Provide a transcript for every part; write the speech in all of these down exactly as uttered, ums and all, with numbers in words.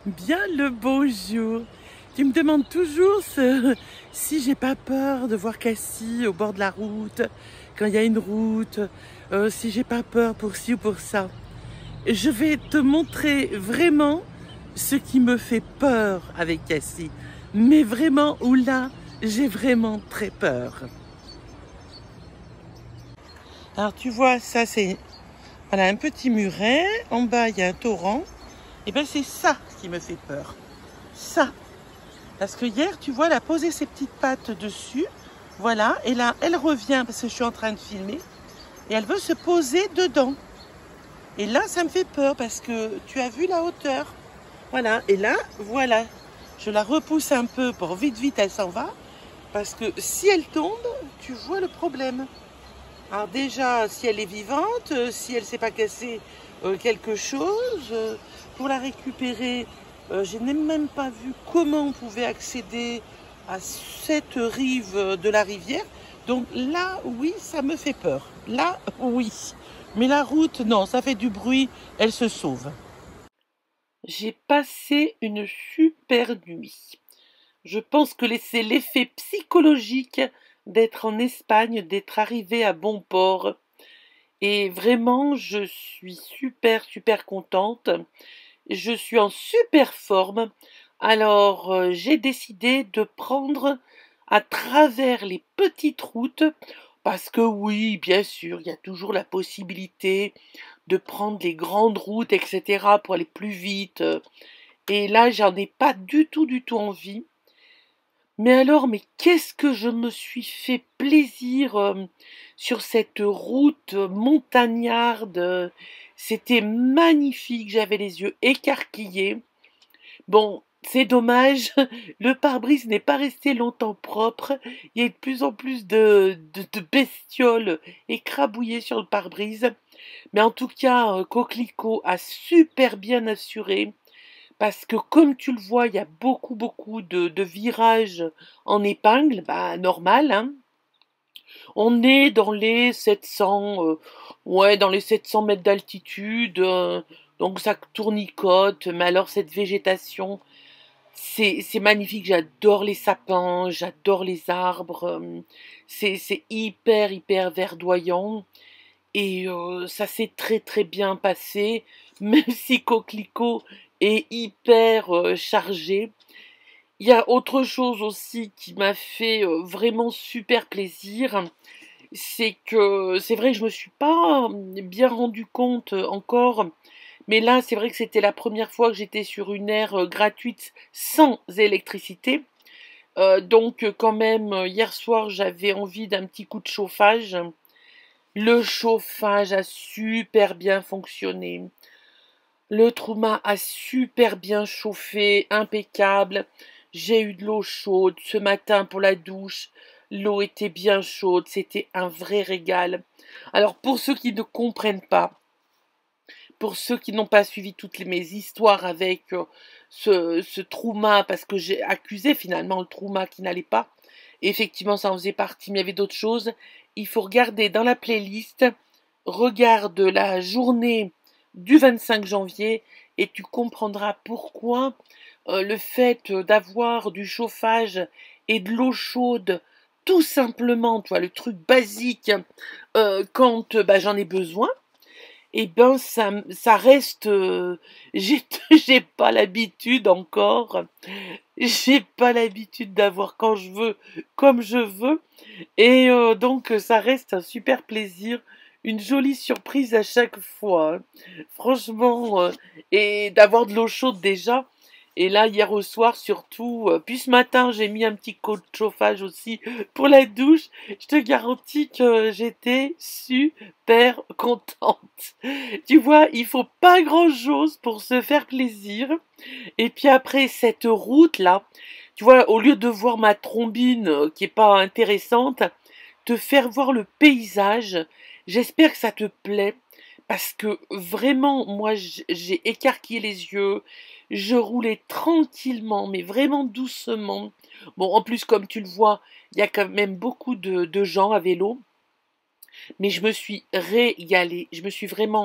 Bien le beau jour. Tu me demandes toujours ce- si j'ai pas peur de voir Cassie au bord de la route, quand il y a une route, euh, si j'ai pas peur pour ci ou pour ça. Je vais te montrer vraiment ce qui me fait peur avec Cassie. Mais vraiment, où là, j'ai vraiment très peur. Alors tu vois, ça c'est voilà, un petit muret. En bas, il y a un torrent. Et bien c'est ça qui me fait peur. Ça. Parce que hier, tu vois, elle a posé ses petites pattes dessus. Voilà. Et là, elle revient parce que je suis en train de filmer. Et elle veut se poser dedans. Et là, ça me fait peur parce que tu as vu la hauteur. Voilà. Et là, voilà. Je la repousse un peu pour vite, vite, elle s'en va. Parce que si elle tombe, tu vois le problème. Alors déjà, si elle est vivante, euh, si elle ne s'est pas cassée euh, quelque chose, euh, pour la récupérer, euh, je n'ai même pas vu comment on pouvait accéder à cette rive de la rivière. Donc là, oui, ça me fait peur. Là, oui. Mais la route, non, ça fait du bruit, elle se sauve. J'ai passé une super nuit. Je pense que c'est l'effet psychologique d'être en Espagne, d'être arrivé à bon port. Et vraiment, je suis super, super contente. Je suis en super forme. Alors, euh, j'ai décidé de prendre à travers les petites routes, parce que oui, bien sûr, il y a toujours la possibilité de prendre les grandes routes, et cetera, pour aller plus vite. Et là, j'en ai pas du tout, du tout envie. Mais alors, mais qu'est-ce que je me suis fait plaisir euh, sur cette route montagnarde. C'était magnifique, j'avais les yeux écarquillés. Bon, c'est dommage, le pare-brise n'est pas resté longtemps propre. Il y a de plus en plus de, de, de bestioles écrabouillées sur le pare-brise. Mais en tout cas, euh, Coquelicot a super bien assuré. Parce que comme tu le vois, il y a beaucoup, beaucoup de, de virages en épingle, bah normal, hein. On est dans les sept cents, euh, ouais, dans les sept cents mètres d'altitude, euh, donc ça tournicote, mais alors cette végétation, c'est, c'est magnifique, j'adore les sapins, j'adore les arbres, euh, c'est, c'est hyper, hyper verdoyant, et euh, ça s'est très, très bien passé, même si Coquelicot est hyper euh, chargé. Il y a autre chose aussi qui m'a fait euh, vraiment super plaisir, c'est que c'est vrai que je me suis pas bien rendu compte encore, mais là c'est vrai que c'était la première fois que j'étais sur une aire euh, gratuite sans électricité. Euh, donc quand même hier soir j'avais envie d'un petit coup de chauffage. Le chauffage a super bien fonctionné. Le trauma a super bien chauffé, impeccable. J'ai eu de l'eau chaude ce matin pour la douche. L'eau était bien chaude, c'était un vrai régal. Alors pour ceux qui ne comprennent pas, pour ceux qui n'ont pas suivi toutes les- mes histoires avec euh, ce, ce trauma, parce que j'ai accusé finalement le trauma qui n'allait pas, et effectivement ça en faisait partie, mais il y avait d'autres choses, il faut regarder dans la playlist, regarde la journée du vingt-cinq janvier, et tu comprendras pourquoi euh, le fait d'avoir du chauffage et de l'eau chaude, tout simplement, tu vois, le truc basique, euh, quand bah, j'en ai besoin, eh ben ça, ça reste. euh, j'ai, j'ai pas l'habitude encore. J'ai pas l'habitude d'avoir quand je veux, comme je veux. Et euh, donc ça reste un super plaisir, une jolie surprise à chaque fois, hein. Franchement, euh, et d'avoir de l'eau chaude déjà. Et là, hier au soir, surtout, euh, puis ce matin, j'ai mis un petit coup de chauffage aussi pour la douche. Je te garantis que j'étais super contente. Tu vois, il faut pas grand-chose pour se faire plaisir. Et puis après, cette route-là, tu vois, au lieu de voir ma trombine euh, qui est pas intéressante, te faire voir le paysage, j'espère que ça te plaît. Parce que vraiment, moi, j- j'ai écarquillé les yeux, je roulais tranquillement, mais vraiment doucement. Bon, en plus, comme tu le vois, il y a quand même beaucoup de, de gens à vélo, mais je me suis régalée. Je me suis vraiment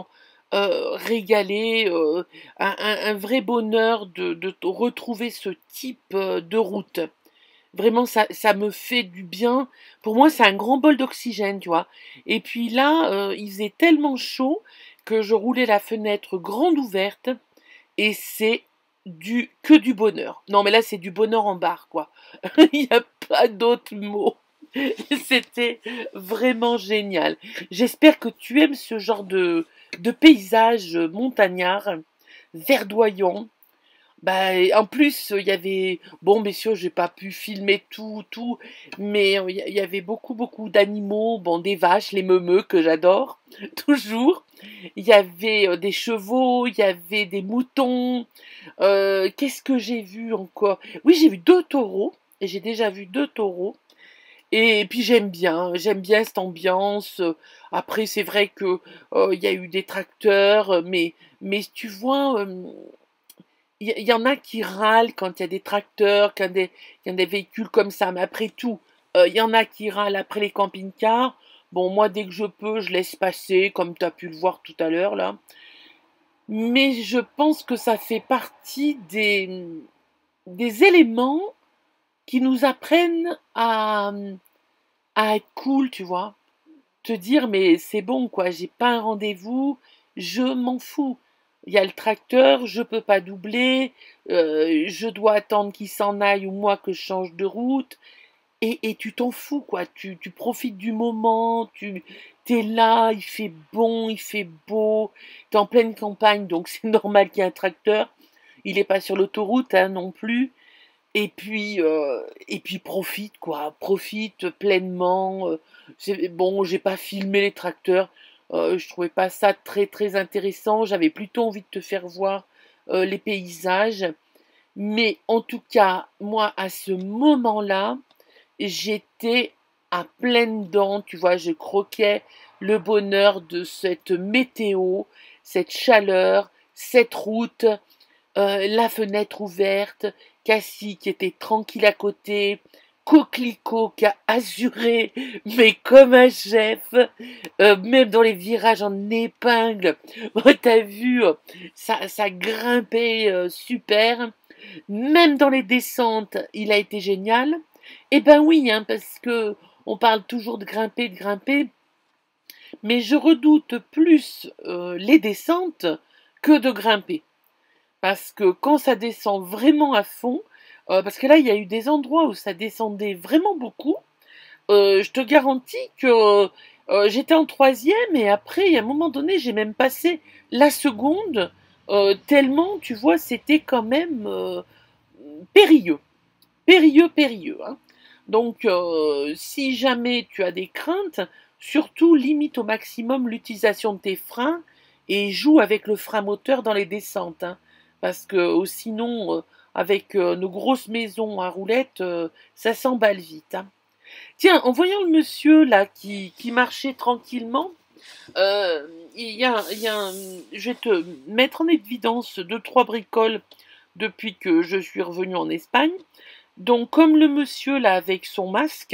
euh, régalée, euh, un, un- un vrai bonheur de, de retrouver ce type euh, de route. Vraiment, ça, ça me fait du bien. Pour moi, c'est un grand bol d'oxygène, tu vois. Et puis là, euh, il faisait tellement chaud que je roulais la fenêtre grande ouverte et c'est du que du bonheur. Non, mais là, c'est du bonheur en barre, quoi. Il n'y a pas d'autre mot. C'était vraiment génial. J'espère que tu aimes ce genre de, de paysage montagnard, verdoyant. Bah, en plus, il y avait, bon, messieurs, j'ai pas pu filmer tout, tout, mais euh, il y y avait beaucoup, beaucoup d'animaux, bon, des vaches, les meumeux que j'adore, toujours. Il y avait euh, des chevaux, il y avait des moutons. Euh, qu'est-ce que j'ai vu encore? Oui, j'ai vu deux taureaux, et j'ai déjà vu deux taureaux. Et puis j'aime bien, j'aime bien cette ambiance. Après, c'est vrai que euh, il y a eu des tracteurs, mais mais tu vois, euh, il y, y en a qui râlent quand il y a des tracteurs, quand des, il y a des véhicules comme ça. Mais après tout, euh, il y en a qui râlent après les camping-cars. Bon, moi, dès que je peux, je laisse passer, comme tu as pu le voir tout à l'heure là. Mais je pense que ça fait partie des, des éléments qui nous apprennent à, à être cool, tu vois. Te dire, mais c'est bon, quoi, j'ai pas un rendez-vous, je m'en fous. Il y a le tracteur, je peux pas doubler, euh, je dois attendre qu'il s'en aille ou moi que je change de route. Et, et tu t'en fous, quoi. Tu, tu profites du moment, tu t'es là, il fait bon, il fait beau, t'es en pleine campagne, donc c'est normal qu'il y ait un tracteur. Il n'est pas sur l'autoroute, hein, non plus. Et puis, euh, et puis profite quoi, profite pleinement. euh, c'est- bon, j'ai pas filmé les tracteurs, euh, je trouvais pas ça très très intéressant. J'avais plutôt envie de te faire voir euh, les paysages. Mais en tout cas, moi à ce moment-là, j'étais à pleines dents, tu vois, je croquais le bonheur de cette météo, cette chaleur, cette route, euh, la fenêtre ouverte, Cassie qui était tranquille à côté, Coquelicot qui a assuré, mais comme un chef, euh, même dans les virages en épingle, oh, t'as vu, euh, ça, ça grimpait euh, super, même dans les descentes, il a été génial. Eh ben oui, hein, parce que on parle toujours de grimper, de grimper, mais je redoute plus euh, les descentes que de grimper. Parce que quand ça descend vraiment à fond, euh, parce que là, il y a eu des endroits où ça descendait vraiment beaucoup, euh, je te garantis que euh, j'étais en troisième et après, à un moment donné, j'ai même passé la seconde, euh, tellement, tu vois, c'était quand même euh, périlleux. Périlleux, périlleux. Hein. Donc, euh, si jamais tu as des craintes, surtout limite au maximum l'utilisation de tes freins et joue avec le frein moteur dans les descentes. Hein, parce que euh, sinon, euh, avec euh, nos grosses maisons à roulettes, euh, ça s'emballe vite. Hein. Tiens, en voyant le monsieur là qui, qui marchait tranquillement, euh, il y a, il y a un- je vais te mettre en évidence deux, trois bricoles depuis que je suis revenue en Espagne. Donc, comme le monsieur là avec son masque,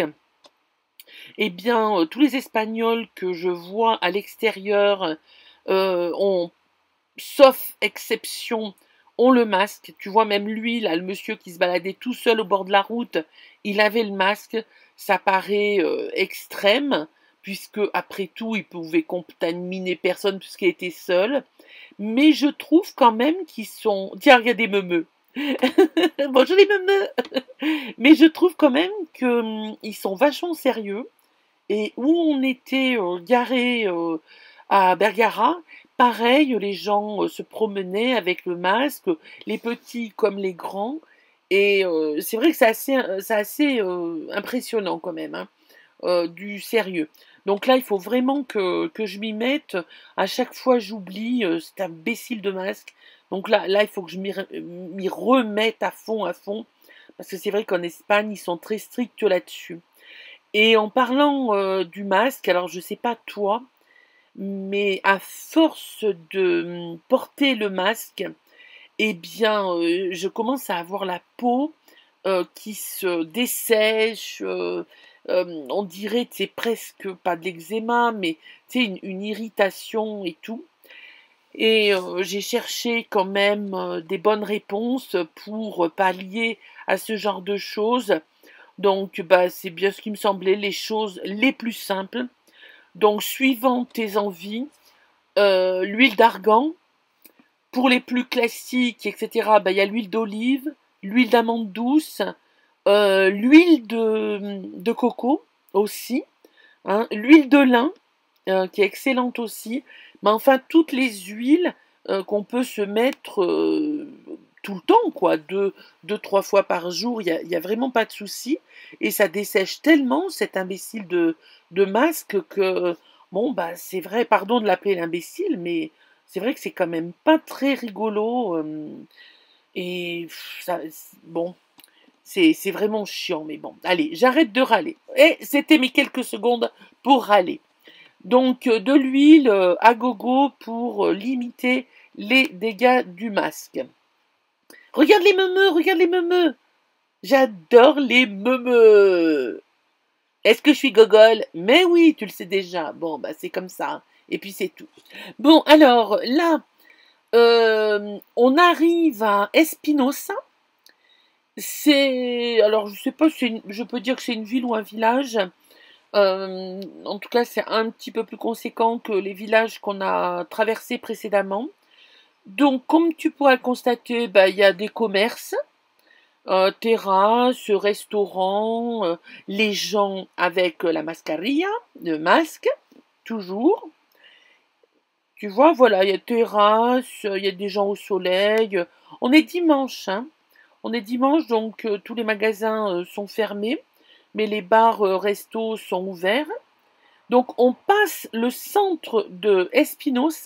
eh bien, euh, tous les Espagnols que je vois à l'extérieur euh, ont, sauf exception, ont le masque. Tu vois, même lui, là, le monsieur qui se baladait tout seul au bord de la route, il avait le masque. Ça paraît euh, extrême, puisque après tout, il pouvait contaminer personne puisqu'il était seul. Mais je trouve quand même qu'ils sont. Tiens, regardez Meumeu. Bonjour les Meumeux. Mais je trouve quand même qu'ils sont vachement sérieux. Et où on était euh, garé euh, à Bergara, pareil, les gens euh, se promenaient avec le masque, les petits comme les grands. Et euh, c'est vrai que c'est assez, euh, c'est assez euh, impressionnant quand même, hein, euh, du sérieux. Donc là, il faut vraiment que, que je m'y mette. À chaque fois, j'oublie euh, cet imbécile de masque. Donc là, là, il faut que je m'y re- m'y remette à fond, à fond. Parce que c'est vrai qu'en Espagne, ils sont très stricts là-dessus. Et en parlant euh, du masque, alors je sais pas toi, mais à force de hum, porter le masque, eh bien, euh, je commence à avoir la peau euh, qui se dessèche. Euh, euh, on dirait, c'est presque pas de l'eczéma, mais c'est une, une irritation et tout. Et euh, j'ai cherché quand même euh, des bonnes réponses pour pallier à ce genre de choses. Donc, bah, c'est bien ce qui me semblait les choses les plus simples. Donc, suivant tes envies, euh, l'huile d'argan. Pour les plus classiques, et cetera, bah, il y a l'huile d'olive, l'huile d'amande douce, euh, l'huile de, de coco aussi, hein, l'huile de lin, euh, qui est excellente aussi. Mais enfin, toutes les huiles euh, qu'on peut se mettre euh, tout le temps, quoi, deux, deux, trois fois par jour, il n'y a, y a vraiment pas de souci. Et ça dessèche tellement cet imbécile de, de masque que, bon, bah, c'est vrai, pardon de l'appeler l'imbécile, mais c'est vrai que c'est quand même pas très rigolo. euh, et ça, bon, c'est c'est vraiment chiant, mais bon, allez, j'arrête de râler. Et c'était mes quelques secondes pour râler. Donc, euh, de l'huile euh, à gogo pour euh, limiter les dégâts du masque. Regarde les meumeux, regarde les meumeux. J'adore les meumeux. Est-ce que je suis gogole? Mais oui, tu le sais déjà. Bon, bah c'est comme ça. Et puis c'est tout. Bon, alors là, euh, on arrive à Espinosa. C'est, alors je sais pas, si une- je peux dire que c'est une ville ou un village. Euh, en tout cas, c'est un petit peu plus conséquent que les villages qu'on a traversés précédemment. Donc, comme tu pourras le constater, bah, il y a des commerces, euh, terrasses, restaurants, euh, les gens avec euh, la mascarilla, le masque, toujours. Tu vois, voilà, il y a terrasse, il y a des gens au soleil. On est dimanche, hein. On est dimanche, donc euh, tous les magasins euh, sont fermés, mais les bars, euh, restos sont ouverts. Donc on passe le centre de Espinosa.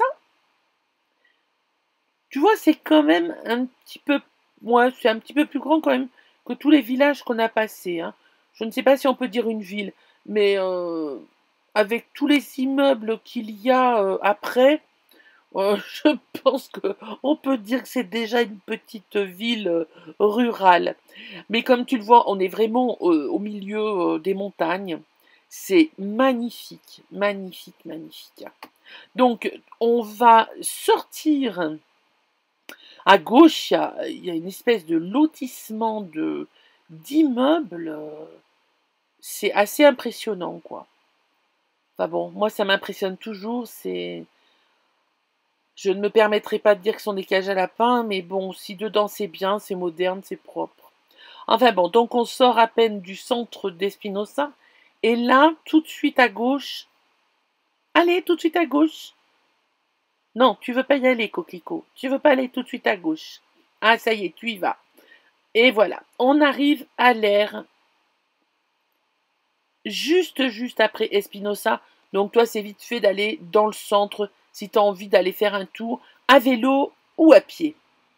Tu vois, c'est quand même un petit peu, ouais, c'est un petit peu plus grand quand même que tous les villages qu'on a passés, hein. Je ne sais pas si on peut dire une ville, mais euh, avec tous les immeubles qu'il y a euh, après, euh, je pense que on peut dire que c'est déjà une petite ville euh, rurale. Mais comme tu le vois, on est vraiment euh, au milieu euh, des montagnes. C'est magnifique, magnifique, magnifique. Donc, on va sortir à gauche. Il y a, il y a une espèce de lotissement de d'immeubles. euh, C'est assez impressionnant, quoi. Enfin bon, moi, ça m'impressionne toujours. C'est Je ne me permettrai pas de dire que ce sont des cages à lapins, mais bon, si dedans c'est bien, c'est moderne, c'est propre. Enfin bon, donc on sort à peine du centre d'Espinosa, et là, tout de suite à gauche, allez, tout de suite à gauche. Non, tu veux pas y aller, Coquelicot. Tu veux pas aller tout de suite à gauche. Ah, ça y est, tu y vas. Et voilà, on arrive à l'air juste, juste après Espinosa. Donc toi, c'est vite fait d'aller dans le centre si tu as envie d'aller faire un tour à vélo ou à pied.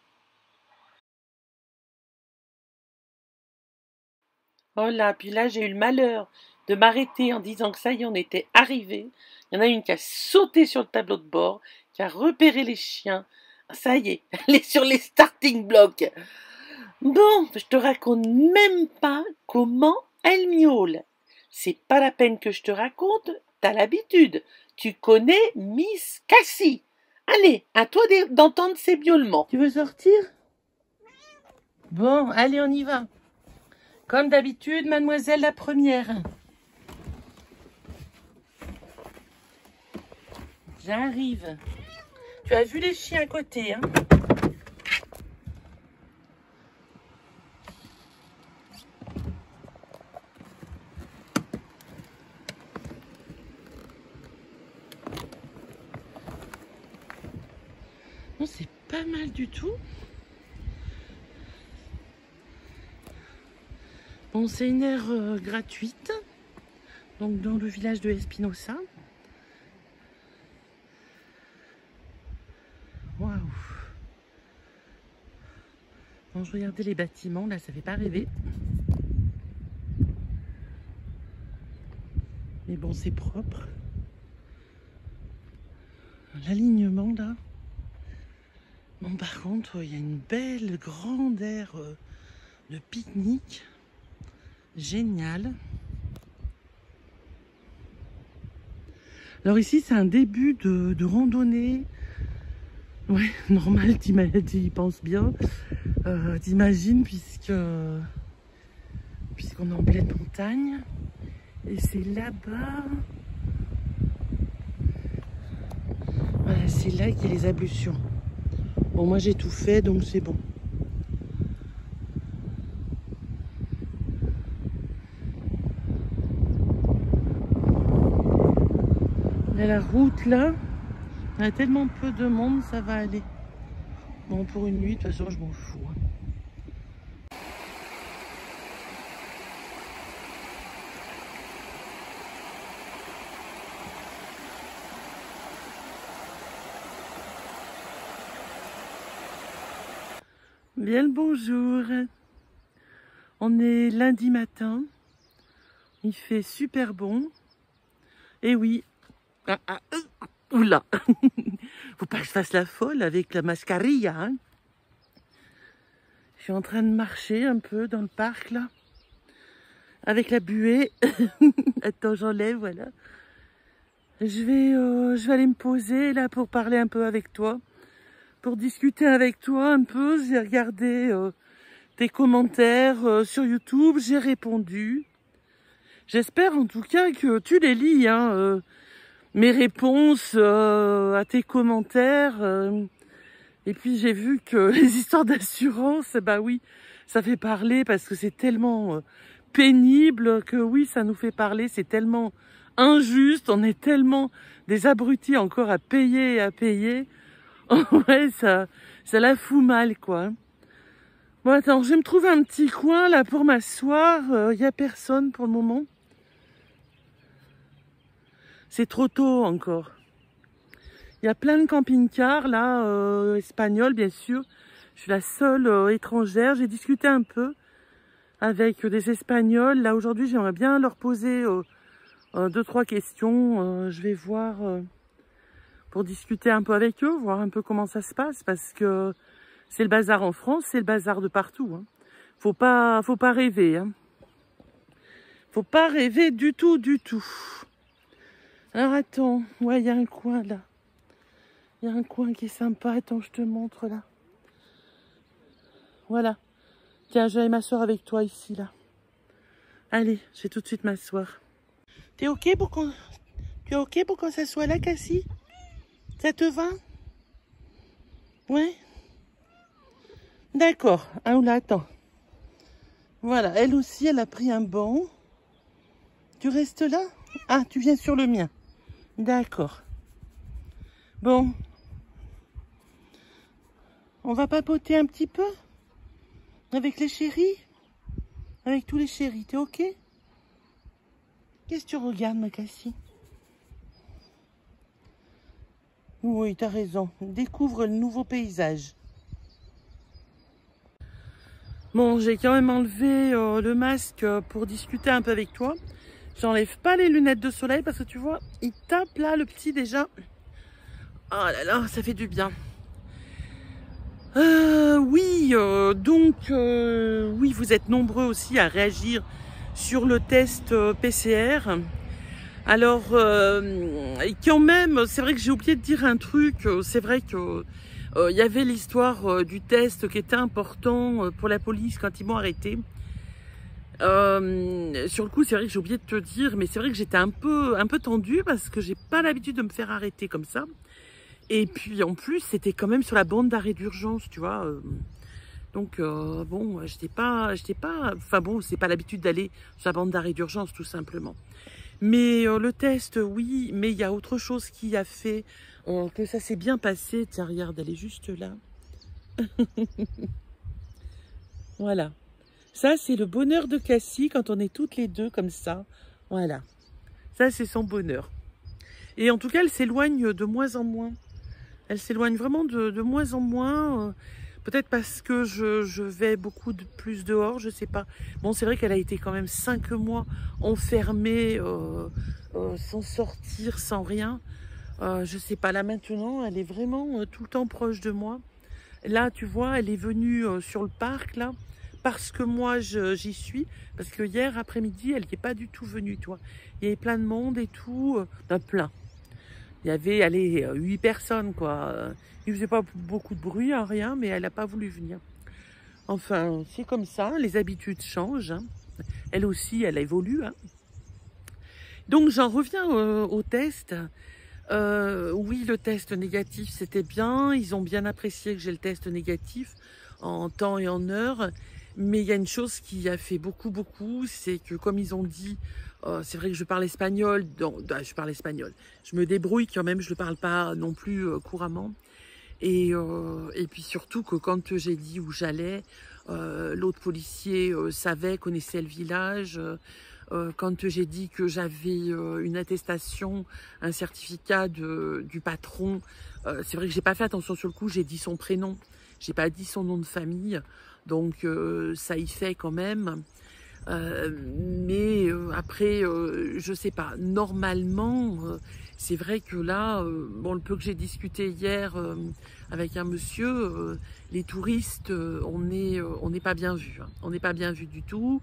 Oh là, puis là, j'ai eu le malheur de m'arrêter en disant que ça y est, on était arrivé. Il y en a une qui a sauté sur le tableau de bord, qui a repéré les chiens. Ça y est, elle est sur les starting blocks. Bon, je te raconte même pas comment elle miaule. C'est pas la peine que je te raconte, t'as l'habitude. Tu connais Miss Cassie. Allez, à toi d'entendre ses miaulements. Tu veux sortir? Bon, allez, on y va. Comme d'habitude, mademoiselle la première. J'arrive. Tu as vu les chiens à côté, hein? Non, c'est pas mal du tout. Bon, c'est une aire euh, gratuite, donc dans le village de Espinosa. Waouh! Bon, je regardais les bâtiments, là, ça fait pas rêver. Mais bon, c'est propre. L'alignement, là. Bon, par contre, il y a une belle grande aire euh, de pique-nique. Génial. Alors ici, c'est un début de, de randonnée Ouais, normal, t'y penses bien. Euh, T'imagines, puisque puisqu'on est en pleine montagne. Et c'est là-bas. Voilà, c'est là qu'il y a les ablutions. Bon, moi j'ai tout fait, donc c'est bon. Et la route là, il y a tellement peu de monde, ça va aller. Bon, pour une nuit, de toute façon, je m'en fous. Bien le bonjour. On est lundi matin. Il fait super bon. Et oui. Ah, ah, euh, oula. Faut pas que je fasse la folle avec la mascarilla. Hein. Je suis en train de marcher un peu dans le parc là. Avec la buée. Attends, j'enlève, voilà. Je vais, euh, je vais aller me poser là pour parler un peu avec toi. Pour discuter avec toi un peu. J'ai regardé euh, tes commentaires euh, sur YouTube. J'ai répondu. J'espère en tout cas que tu les lis, hein, euh, mes réponses euh, à tes commentaires. Euh, et puis j'ai vu que les histoires d'assurance, bah oui, ça fait parler parce que c'est tellement euh, pénible que oui, ça nous fait parler. C'est tellement injuste, on est tellement des abrutis encore à payer et à payer. Ouais, ça, ça la fout mal, quoi. Bon, attends, je vais me trouver un petit coin, là, pour m'asseoir. Il euh, n'y a personne pour le moment. C'est trop tôt, encore. Il y a plein de camping-cars, là, euh, espagnols, bien sûr. Je suis la seule euh, étrangère. J'ai discuté un peu avec euh, des Espagnols. Là, aujourd'hui, j'aimerais bien leur poser euh, euh, deux, trois questions. Euh, je vais voir... Euh, pour discuter un peu avec eux, voir un peu comment ça se passe, parce que c'est le bazar en France, c'est le bazar de partout. Hein. Faut pas, faut pas rêver. Hein. Faut pas rêver du tout, du tout. Alors attends, ouais, il y a un coin là. Il y a un coin qui est sympa. Attends, je te montre là. Voilà. Tiens, je vais m'asseoir avec toi ici là. Allez, je vais tout de suite m'asseoir. T'es ok pour qu'on, tu es ok pour qu'on s'assoie là, Cassie? Ça te va? Ouais. D'accord. Ah, oula, attends. Voilà, elle aussi, elle a pris un banc. Tu restes là? Ah, tu viens sur le mien. D'accord. Bon. On va papoter un petit peu? Avec les chéris? Avec tous les chéris, t'es ok? Qu'est-ce que tu regardes, ma Cassie? Oui, t'as raison. Découvre le nouveau paysage. Bon, j'ai quand même enlevé euh, le masque pour discuter un peu avec toi. J'enlève pas les lunettes de soleil parce que tu vois, il tape là, le petit déjà. Oh là là, ça fait du bien. Euh, oui, euh, donc, euh, oui, vous êtes nombreux aussi à réagir sur le test euh, P C R. Alors, euh, quand même, c'est vrai que j'ai oublié de dire un truc. C'est vrai que euh, y avait l'histoire euh, du test qui était important euh, pour la police quand ils m'ont arrêté. Euh, sur le coup, c'est vrai que j'ai oublié de te dire, mais c'est vrai que j'étais un peu, un peu tendue parce que j'ai pas l'habitude de me faire arrêter comme ça. Et puis en plus, c'était quand même sur la bande d'arrêt d'urgence, tu vois. Euh, donc euh, bon, j'étais pas, j'étais pas, enfin bon, c'est pas l'habitude d'aller sur la bande d'arrêt d'urgence, tout simplement. Mais euh, le test, oui, mais il y a autre chose qui a fait euh, que ça s'est bien passé. Tiens, regarde, elle est juste là. Voilà. Ça, c'est le bonheur de Cassie quand on est toutes les deux comme ça. Voilà. Ça, c'est son bonheur. Et en tout cas, elle s'éloigne de moins en moins. Elle s'éloigne vraiment de, de moins en moins. Euh, Peut-être parce que je, je vais beaucoup de, plus dehors, je sais pas. Bon, c'est vrai qu'elle a été quand même cinq mois enfermée, euh, euh, sans sortir, sans rien. Euh, je sais pas, là maintenant, elle est vraiment euh, tout le temps proche de moi. Là, tu vois, elle est venue euh, sur le parc, là, parce que moi, j'y suis. Parce que hier après-midi, elle n'est pas du tout venue, tu vois. Il y avait plein de monde et tout. Euh, ben, plein. Il y avait, allez, huit personnes, quoi. Il faisait pas beaucoup de bruit, hein, rien, mais elle n'a pas voulu venir. Enfin, c'est comme ça, les habitudes changent. Hein. Elle aussi, elle évolue. Hein. Donc, j'en reviens euh, au test. Euh, oui, le test négatif, c'était bien. Ils ont bien apprécié que j'ai le test négatif en temps et en heure. Mais il y a une chose qui a fait beaucoup, beaucoup, c'est que comme ils ont dit, euh, c'est vrai que je parle espagnol, donc, je parle espagnol, je me débrouille quand même, je ne le parle pas non plus euh, couramment. Et, euh, et puis surtout que quand j'ai dit où j'allais, euh, l'autre policier euh, savait, connaissait le village. Euh, euh, quand j'ai dit que j'avais euh, une attestation, un certificat de, du patron, euh, c'est vrai que j'ai pas fait attention sur le coup, j'ai dit son prénom, j'ai pas dit son nom de famille, donc euh, ça y fait quand même. Euh, mais euh, après, euh, je sais pas, normalement, euh, c'est vrai que là, euh, bon, le peu que j'ai discuté hier euh, avec un monsieur, euh, les touristes, euh, on n'est euh, on n'est pas bien vu, hein. On n'est pas bien vu du tout.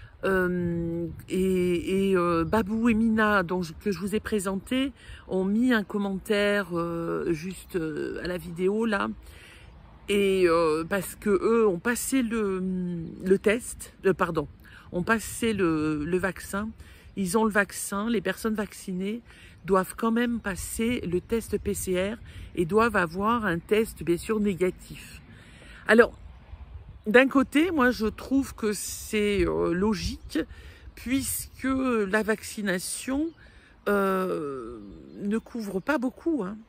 Euh, et et euh, Babou et Mina, donc, que je vous ai présenté, ont mis un commentaire euh, juste euh, à la vidéo là. Et euh, parce que eux ont passé le, le test, euh, pardon, ont passé le, le vaccin, ils ont le vaccin, les personnes vaccinées doivent quand même passer le test P C R et doivent avoir un test bien sûr négatif. Alors, d'un côté, moi je trouve que c'est euh, logique puisque la vaccination euh, ne couvre pas beaucoup, hein.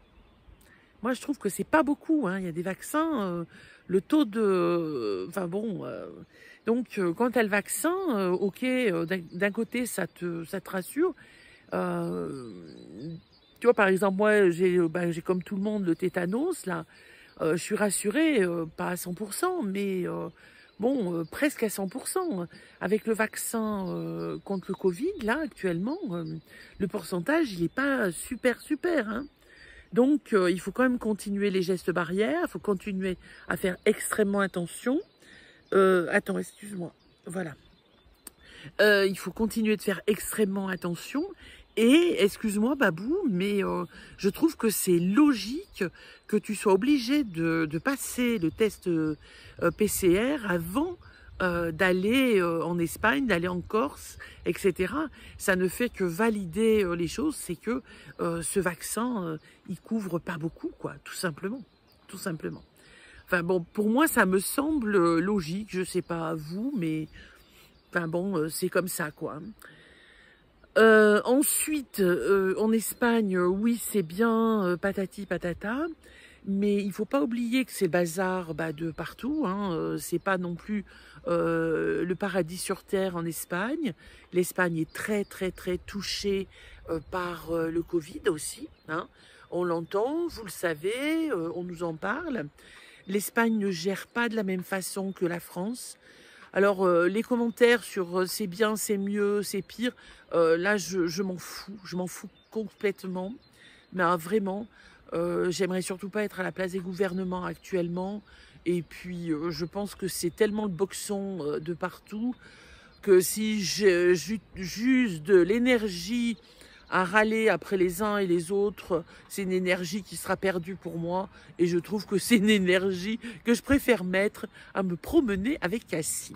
Moi, je trouve que c'est pas beaucoup. Hein. Il y a des vaccins, euh, le taux de... Enfin bon, euh, donc euh, quand tu as le vaccin, euh, ok, euh, d'un côté, ça te, ça te rassure. Euh, tu vois, par exemple, moi, j'ai ben, j'ai comme tout le monde le tétanos, là. Euh, je suis rassurée, euh, pas à cent pour cent, mais euh, bon, euh, presque à cent pour cent. Avec le vaccin euh, contre le Covid, là, actuellement, euh, le pourcentage, il n'est pas super, super, hein. Donc, euh, il faut quand même continuer les gestes barrières, il faut continuer à faire extrêmement attention. Euh, attends, excuse-moi, voilà. Euh, il faut continuer de faire extrêmement attention. Et, excuse-moi Babou, mais euh, je trouve que c'est logique que tu sois obligé de, de passer le test euh, P C R avant euh, d'aller euh, en Espagne, d'aller en Corse, et cetera. Ça ne fait que valider euh, les choses, c'est que euh, ce vaccin, euh, il couvre pas beaucoup, quoi, tout simplement, tout simplement. Enfin bon, pour moi, ça me semble logique, je sais pas à vous, mais enfin bon, euh, c'est comme ça, quoi. Euh, ensuite, euh, en Espagne, euh, oui, c'est bien, euh, patati patata, mais il faut pas oublier que c'est le bazar bah, de partout. Hein, euh, c'est pas non plus euh, le paradis sur terre en Espagne. L'Espagne est très très très touchée euh, par euh, le Covid aussi. Hein. On l'entend, vous le savez, euh, on nous en parle. L'Espagne ne gère pas de la même façon que la France. Alors, euh, les commentaires sur euh, c'est bien, c'est mieux, c'est pire, euh, là, je, je m'en fous. Je m'en fous complètement. Mais ah, vraiment, euh, j'aimerais surtout pas être à la place des gouvernements actuellement. Et puis, euh, je pense que c'est tellement le boxon euh, de partout que si j'use de l'énergie à râler après les uns et les autres, c'est une énergie qui sera perdue pour moi. Et je trouve que c'est une énergie que je préfère mettre à me promener avec Cassie.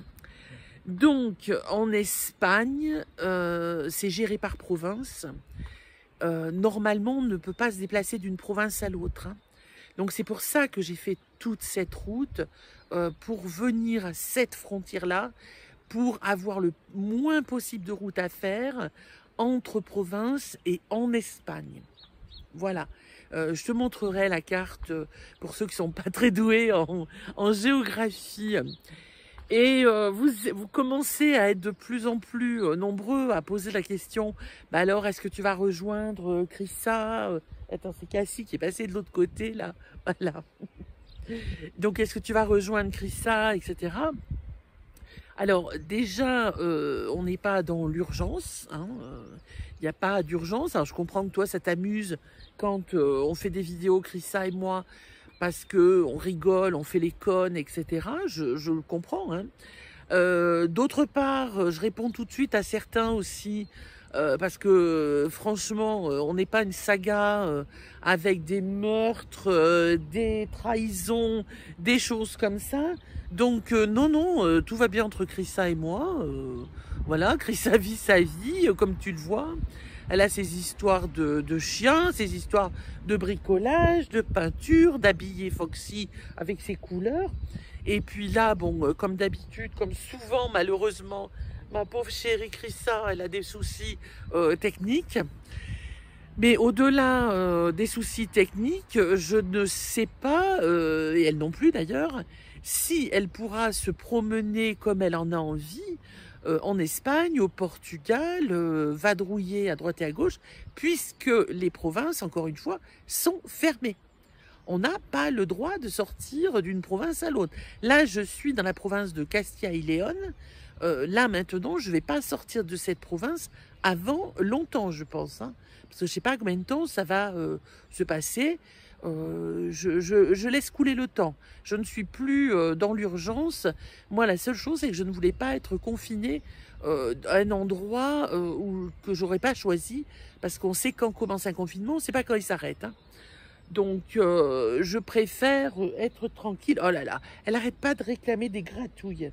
Donc, en Espagne, euh, c'est géré par province. Euh, normalement, on ne peut pas se déplacer d'une province à l'autre. Hein. Donc, c'est pour ça que j'ai fait toute cette route, euh, pour venir à cette frontière-là, pour avoir le moins possible de route à faire entre provinces et en Espagne. Voilà. Euh, je te montrerai la carte pour ceux qui ne sont pas très doués en, en géographie. Et euh, vous, vous commencez à être de plus en plus euh, nombreux à poser la question, bah alors est-ce que tu vas rejoindre euh, Chrissa euh, Attends, c'est Cassie qui est passée de l'autre côté là. Voilà. Donc est-ce que tu vas rejoindre Chrissa, et cetera. Alors déjà, euh, on n'est pas dans l'urgence, il hein, n'y euh, a pas d'urgence. Alors je comprends que toi ça t'amuse quand euh, on fait des vidéos, Chrissa et moi, parce que on rigole, on fait les connes, et cetera. Je, je le comprends. Hein. Euh, D'autre part, je réponds tout de suite à certains aussi euh, parce que euh, franchement, euh, on n'est pas une saga euh, avec des meurtres, euh, des trahisons, des choses comme ça. Donc euh, non, non, euh, tout va bien entre Chrissa et moi. Euh, voilà, Chrissa vit sa vie, euh, comme tu le vois. Elle a ses histoires de, de chiens, ses histoires de bricolage, de peinture, d'habiller Foxy avec ses couleurs. Et puis là, bon, euh, comme d'habitude, comme souvent, malheureusement, ma pauvre chérie Chrissa, elle a des soucis euh, techniques. Mais au-delà euh, des soucis techniques, je ne sais pas, euh, et elle non plus d'ailleurs, si elle pourra se promener comme elle en a envie, euh, en Espagne, au Portugal, euh, vadrouiller à droite et à gauche, puisque les provinces, encore une fois, sont fermées. On n'a pas le droit de sortir d'une province à l'autre. Là, je suis dans la province de Castilla y León. Euh, là, maintenant, je ne vais pas sortir de cette province avant longtemps, je pense. Hein, parce que je ne sais pas combien de temps ça va euh, se passer. Euh, je, je, je laisse couler le temps. Je ne suis plus euh, dans l'urgence. Moi, la seule chose, c'est que je ne voulais pas être confinée euh, à un endroit euh, où, que je n'aurais pas choisi. Parce qu'on sait quand commence un confinement, on ne sait pas quand il s'arrête. Hein. Donc, euh, je préfère être tranquille. Oh là là, elle n'arrête pas de réclamer des gratouilles.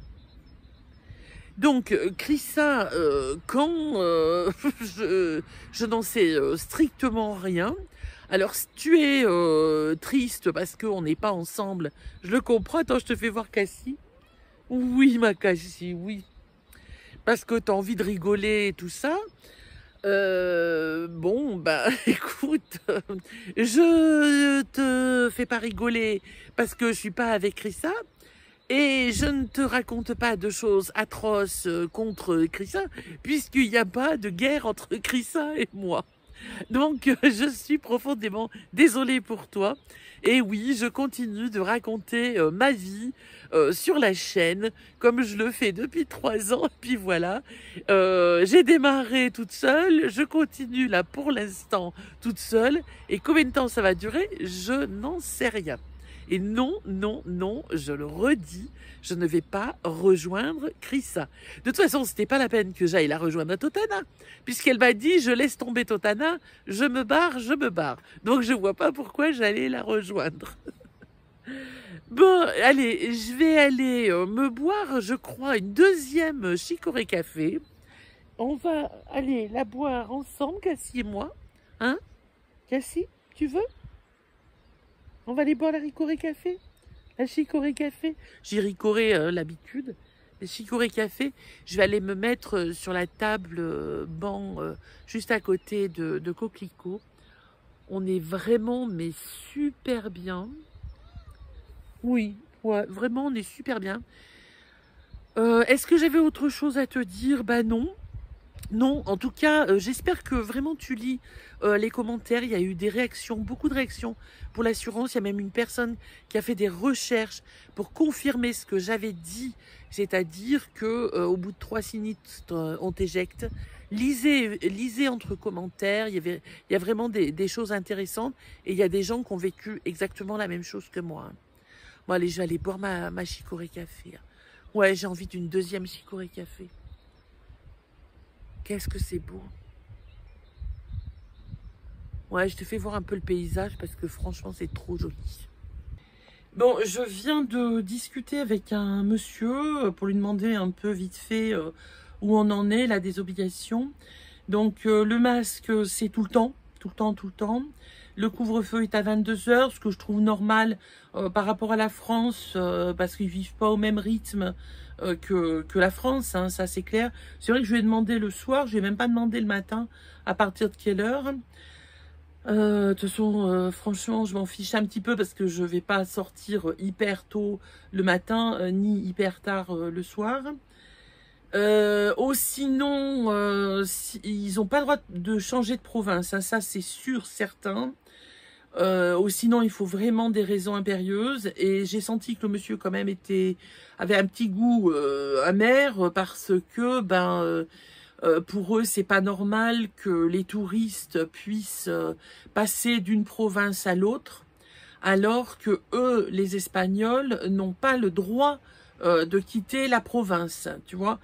Donc, Chrissa, euh, quand euh, je, je n'en sais euh, strictement rien. Alors, si tu es euh, triste parce qu'on n'est pas ensemble, je le comprends. Attends, je te fais voir Cassie. Oui, ma Cassie, oui. Parce que tu as envie de rigoler et tout ça. Euh, bon, bah, écoute, je te fais pas rigoler parce que je suis pas avec Chrissa. Et je ne te raconte pas de choses atroces contre Chrissa, puisqu'il n'y a pas de guerre entre Chrissa et moi. Donc, je suis profondément désolée pour toi. Et oui, je continue de raconter euh, ma vie euh, sur la chaîne, comme je le fais depuis trois ans. Et puis voilà, euh, j'ai démarré toute seule, je continue là pour l'instant toute seule. Et combien de temps ça va durer, je n'en sais rien. Et non, non, non, je le redis, je ne vais pas rejoindre Chrissa. De toute façon, ce n'était pas la peine que j'aille la rejoindre à Totana, puisqu'elle m'a dit, je laisse tomber Totana, je me barre, je me barre. Donc, je ne vois pas pourquoi j'allais la rejoindre. Bon, allez, je vais aller euh, me boire, je crois, une deuxième chicorée café. On va aller la boire ensemble, Cassie et moi. Hein, Cassie, tu veux ? On va aller boire la chicorée café, la chicorée café. J'ai ricoré euh, l'habitude, la chicorée café. Je vais aller me mettre sur la table euh, banc euh, juste à côté de, de Coquelicot. On est vraiment, mais super bien. Oui, ouais, vraiment, on est super bien. Euh, Est-ce que j'avais autre chose à te dire? Bah non. Non, en tout cas, euh, j'espère que vraiment tu lis euh, les commentaires. Il y a eu des réactions, beaucoup de réactions pour l'assurance. Il y a même une personne qui a fait des recherches pour confirmer ce que j'avais dit, c'est-à-dire que euh, au bout de trois sinistres, euh, on t'éjecte. Lisez, lisez entre commentaires. Il y avait, il y a vraiment des, des choses intéressantes et il y a des gens qui ont vécu exactement la même chose que moi. Bon, allez, je vais aller boire ma, ma chicorée café. Ouais, j'ai envie d'une deuxième chicorée café. Qu'est-ce que c'est beau. Ouais, je te fais voir un peu le paysage parce que franchement, c'est trop joli. Bon, je viens de discuter avec un monsieur pour lui demander un peu vite fait euh, où on en est, là, des obligations. Donc, euh, le masque, c'est tout le temps, tout le temps, tout le temps. Le couvre-feu est à vingt-deux heures, ce que je trouve normal euh, par rapport à la France, euh, parce qu'ils ne vivent pas au même rythme euh, que, que la France, hein, ça c'est clair. C'est vrai que je lui ai demandé le soir, je lui ai même pas demandé le matin, à partir de quelle heure. Euh, de toute façon, euh, franchement, je m'en fiche un petit peu parce que je vais pas sortir hyper tôt le matin, euh, ni hyper tard euh, le soir. Euh, oh, sinon, euh, si, ils n'ont pas le droit de changer de province, hein, ça c'est sûr, certain. Euh, ou sinon, il faut vraiment des raisons impérieuses. Et j'ai senti que le monsieur quand même était avait un petit goût euh, amer parce que ben euh, euh, pour eux c'est pas normal que les touristes puissent euh, passer d'une province à l'autre, alors que eux, les Espagnols, n'ont pas le droit euh, de quitter la province. Tu vois.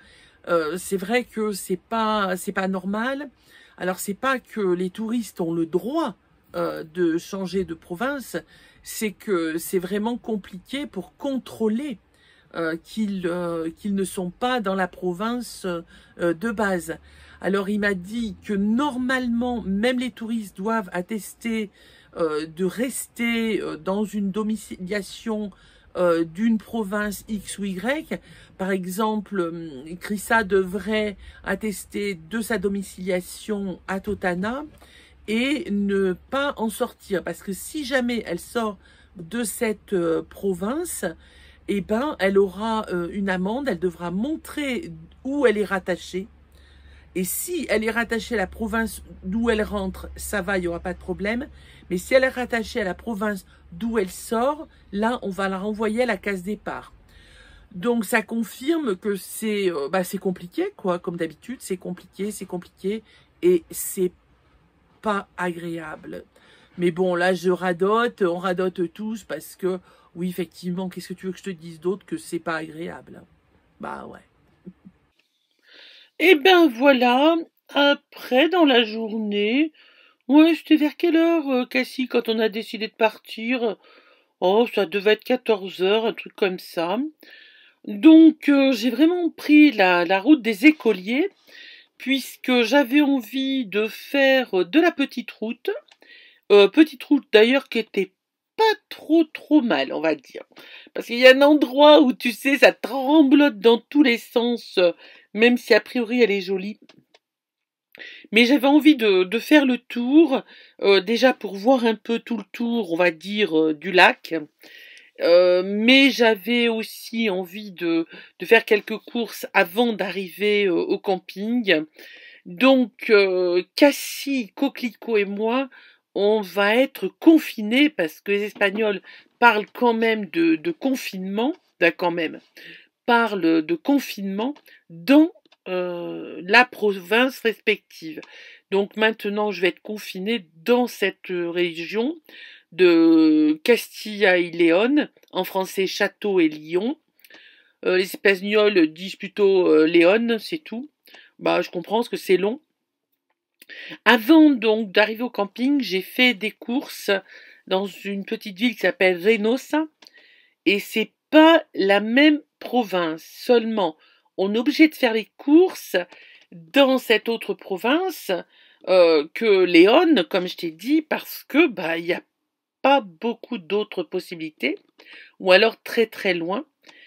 euh, c'est vrai que c'est pas c'est pas normal. Alors c'est pas que les touristes ont le droit euh, de changer de province, c'est que c'est vraiment compliqué pour contrôler euh, qu'ils euh, qu'ils ne sont pas dans la province euh, de base. Alors il m'a dit que normalement même les touristes doivent attester euh, de rester euh, dans une domiciliation euh, d'une province X ou Y. Par exemple, Chrissa devrait attester de sa domiciliation à Totana et ne pas en sortir. Parce que si jamais elle sort de cette euh, province, eh ben, elle aura euh, une amende, elle devra montrer où elle est rattachée. Et si elle est rattachée à la province d'où elle rentre, ça va, il n'y aura pas de problème. Mais si elle est rattachée à la province d'où elle sort, là, on va la renvoyer à la case départ. Donc, ça confirme que c'est euh, bah, c'est compliqué, quoi. Comme d'habitude, c'est compliqué, c'est compliqué. Et c'est pas agréable. Mais bon, là, je radote, on radote tous parce que, oui, effectivement, qu'est-ce que tu veux que je te dise d'autre que c'est pas agréable? Bah ouais. Et ben voilà, après dans la journée, ouais, c'était vers quelle heure, euh, Cassie, quand on a décidé de partir? Oh, ça devait être quatorze heures, un truc comme ça. Donc, euh, j'ai vraiment pris la, la route des écoliers, puisque j'avais envie de faire de la petite route. Euh, petite route d'ailleurs qui était pas trop trop mal, on va dire. Parce qu'il y a un endroit où tu sais, ça tremblote dans tous les sens, euh, même si a priori elle est jolie. Mais j'avais envie de, de faire le tour, euh, déjà pour voir un peu tout le tour, on va dire, euh, du lac. Euh, mais j'avais aussi envie de, de faire quelques courses avant d'arriver euh, au camping. Donc, euh, Cassie, Coquelicot et moi, on va être confinés parce que les Espagnols parlent quand même de, de confinement, ben quand même, parlent de confinement dans euh, la province respective. Donc maintenant, je vais être confinée dans cette région de Castilla y León, en français Château et Lyon. Euh, les Espagnols disent plutôt euh, Léon, c'est tout. Bah, je comprends parce que c'est long. Avant donc d'arriver au camping, j'ai fait des courses dans une petite ville qui s'appelle Reynosa et c'est pas la même province. Seulement, on est obligé de faire les courses dans cette autre province euh, que Léon, comme je t'ai dit, parce que bah il y a pas beaucoup d'autres possibilités ou alors très très loin.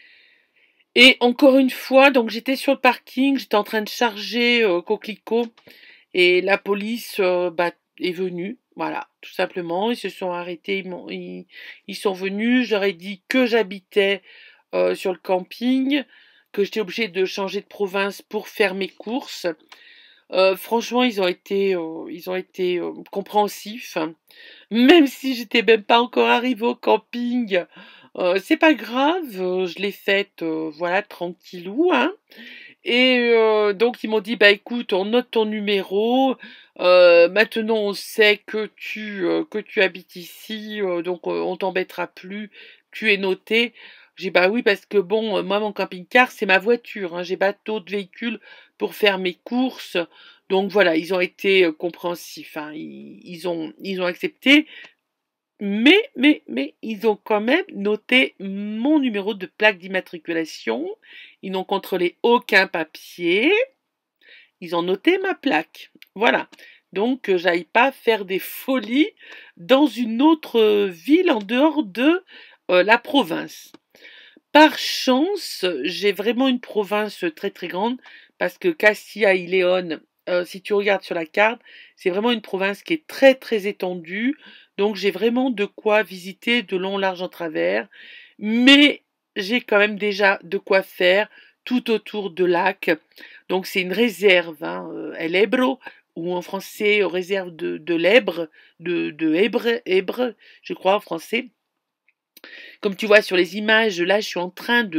Et encore une fois, donc j'étais sur le parking, j'étais en train de charger euh, Coquelicot. Et la police euh, bah, est venue, voilà, tout simplement. Ils se sont arrêtés, ils, ils, ils sont venus. Je leur ai dit que j'habitais euh, sur le camping, que j'étais obligée de changer de province pour faire mes courses. Euh, franchement, ils ont été, euh, ils ont été euh, compréhensifs. Même si j'étais même pas encore arrivée au camping, euh, c'est pas grave, euh, je l'ai faite, euh, voilà, tranquillou, hein. Et euh, donc ils m'ont dit bah écoute, on note ton numéro. Euh, maintenant on sait que tu euh, que tu habites ici, euh, donc euh, on t'embêtera plus. Tu es noté. J'ai bah oui parce que bon, euh, moi mon camping-car c'est ma voiture. Hein, j'ai pas d'autres véhicules pour faire mes courses. Donc voilà, ils ont été euh, compréhensifs. Hein, ils, ils ont ils ont accepté. Mais, mais, mais, ils ont quand même noté mon numéro de plaque d'immatriculation. Ils n'ont contrôlé aucun papier. Ils ont noté ma plaque. Voilà. Donc, que j'aille pas faire des folies dans une autre ville en dehors de euh, la province. Par chance, j'ai vraiment une province très très grande parce que Castilla y León, euh, si tu regardes sur la carte, c'est vraiment une province qui est très très étendue. Donc j'ai vraiment de quoi visiter de long, large en travers. Mais j'ai quand même déjà de quoi faire tout autour de lac. Donc c'est une réserve, hein, euh, El Ebro, ou en français réserve de, de l'Ebre, de, de Ebre, Ebre, je crois en français. Comme tu vois sur les images, là, je suis en train de,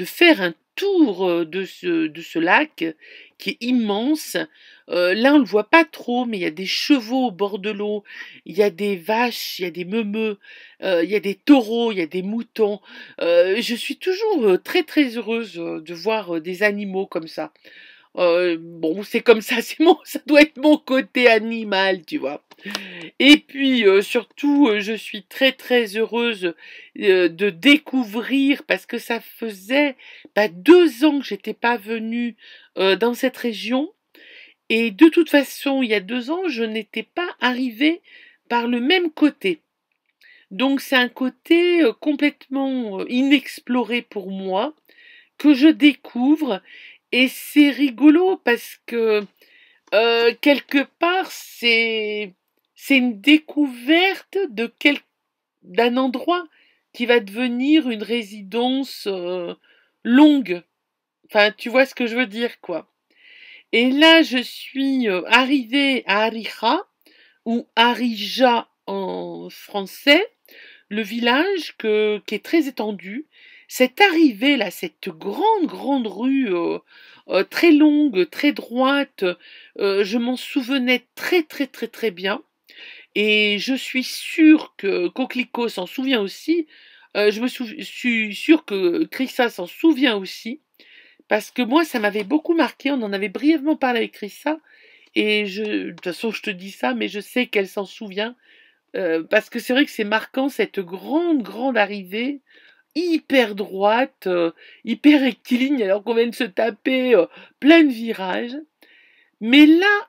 de faire un tour euh, de ce, de ce lac qui est immense. Euh, là, on ne le voit pas trop, mais il y a des chevaux au bord de l'eau, il y a des vaches, il y a des meumeux, euh, il y a des taureaux, il y a des moutons. Euh, je suis toujours euh, très très heureuse euh, de voir euh, des animaux comme ça. Euh, bon, c'est comme ça, c'est mon, ça doit être mon côté animal, tu vois. Et puis euh, surtout, euh, je suis très très heureuse euh, de découvrir, parce que ça faisait bah, deux ans que j'étais pas venue euh, dans cette région, et de toute façon, il y a deux ans, je n'étais pas arrivée par le même côté. Donc c'est un côté euh, complètement euh, inexploré pour moi, que je découvre, et c'est rigolo parce que euh, quelque part c'est c'est une découverte de quel, d'un endroit qui va devenir une résidence euh, longue. Enfin, tu vois ce que je veux dire, quoi. Et là, je suis euh, arrivée à Arija, ou Arija en français, le village que, qui est très étendu. Cette arrivée là, cette grande grande rue euh, euh, très longue, très droite, euh, je m'en souvenais très très très très bien. Et je suis sûre que Coquelicot s'en souvient aussi. Euh, je me sou- suis sûre que Chrissa s'en souvient aussi. Parce que moi, ça m'avait beaucoup marqué. On en avait brièvement parlé avec Chrissa. Et je, de toute façon, je te dis ça, mais je sais qu'elle s'en souvient. Euh, parce que c'est vrai que c'est marquant, cette grande, grande arrivée, hyper droite, euh, hyper rectiligne, alors qu'on vient de se taper euh, plein de virages. Mais là,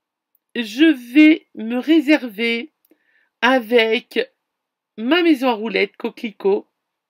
je vais me réserver avec ma maison à roulettes, Coquelicot,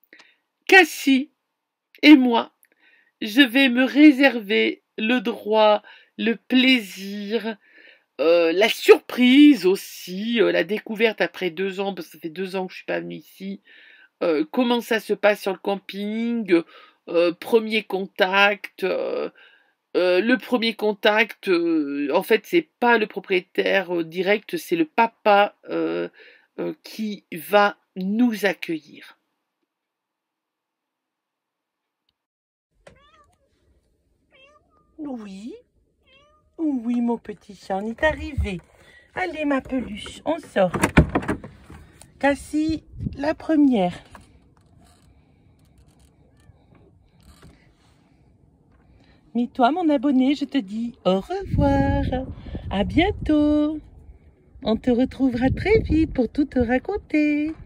Cassie et moi. Je vais me réserver le droit, le plaisir, euh, la surprise aussi, euh, la découverte après deux ans, parce que ça fait deux ans que je suis pas venue ici. Euh, comment ça se passe sur le camping, euh, premier contact. Euh, euh, le premier contact, euh, en fait, c'est pas le propriétaire euh, direct, c'est le papa euh, euh, qui va nous accueillir. Oui, oui, mon petit chat, on est arrivé. Allez, ma peluche, on sort. Cassie, la première. Mais toi, mon abonné, je te dis au revoir. À bientôt. On te retrouvera très vite pour tout te raconter.